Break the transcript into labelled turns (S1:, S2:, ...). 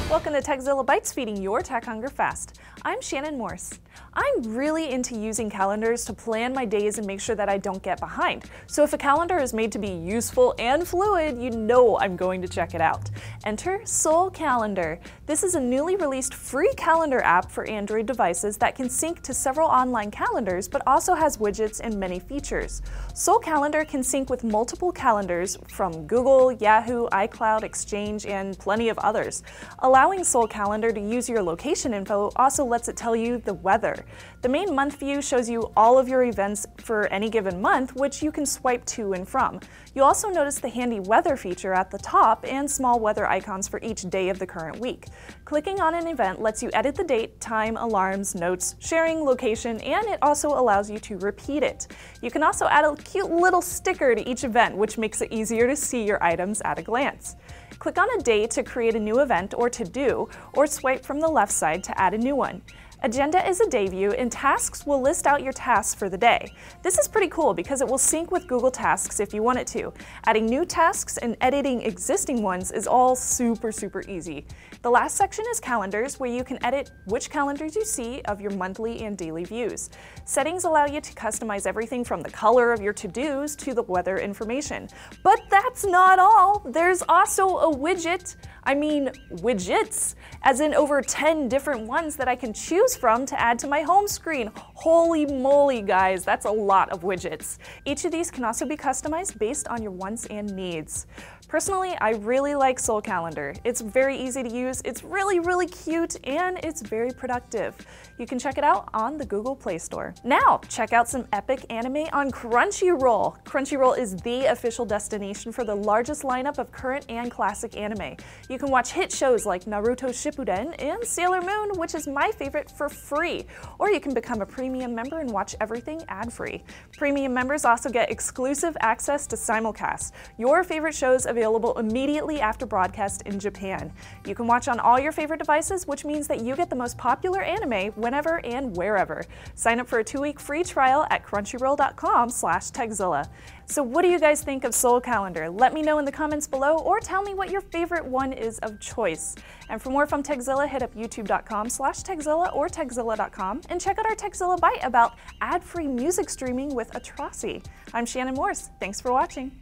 S1: Welcome to Techzilla Bites, feeding your tech hunger fast. I'm Shannon Morse. I'm really into using calendars to plan my days and make sure that I don't get behind. So if a calendar is made to be useful and fluid, you know I'm going to check it out. Enter Soul Calendar. This is a newly released free calendar app for Android devices that can sync to several online calendars, but also has widgets and many features. Soul Calendar can sync with multiple calendars from Google, Yahoo, iCloud, Exchange, and plenty of others. Allowing Soul Calendar to use your location info also lets it tell you the weather. The main month view shows you all of your events for any given month, which you can swipe to and from. You'll also notice the handy weather feature at the top and small weather icons for each day of the current week. Clicking on an event lets you edit the date, time, alarms, notes, sharing, location, and it also allows you to repeat it. You can also add a cute little sticker to each event, which makes it easier to see your items at a glance. Click on a day to create a new event or to-do, or swipe from the left side to add a new one. Agenda is a day view, and tasks will list out your tasks for the day. This is pretty cool because it will sync with Google Tasks if you want it to. Adding new tasks and editing existing ones is all super easy. The last section is calendars, where you can edit which calendars you see of your monthly and daily views. Settings allow you to customize everything from the color of your to-dos to the weather information. But that's not all. There's also a widgets, as in over 10 different ones that I can choose from to add to my home screen. Holy moly, guys, that's a lot of widgets. Each of these can also be customized based on your wants and needs. Personally, I really like Soul Calendar. It's very easy to use, it's really cute, and it's very productive. You can check it out on the Google Play Store. Now, check out some epic anime on Crunchyroll. Crunchyroll is the official destination for the largest lineup of current and classic anime. You can watch hit shows like Naruto Shippuden and Sailor Moon, which is my favorite, for free. Or you can become a premium member and watch everything ad-free. Premium members also get exclusive access to simulcast, your favorite shows available immediately after broadcast in Japan. You can watch on all your favorite devices, which means that you get the most popular anime whenever and wherever. Sign up for a 2-week free trial at crunchyroll.com/Techzilla. So what do you guys think of Soul Calendar? Let me know in the comments below, or tell me what your favorite one is of choice. And for more from Techzilla, hit up youtube.com/Techzilla or Techzilla.com, and check out our Techzilla Bite about ad-free music streaming with Atrocity. I'm Shannon Morse. Thanks for watching.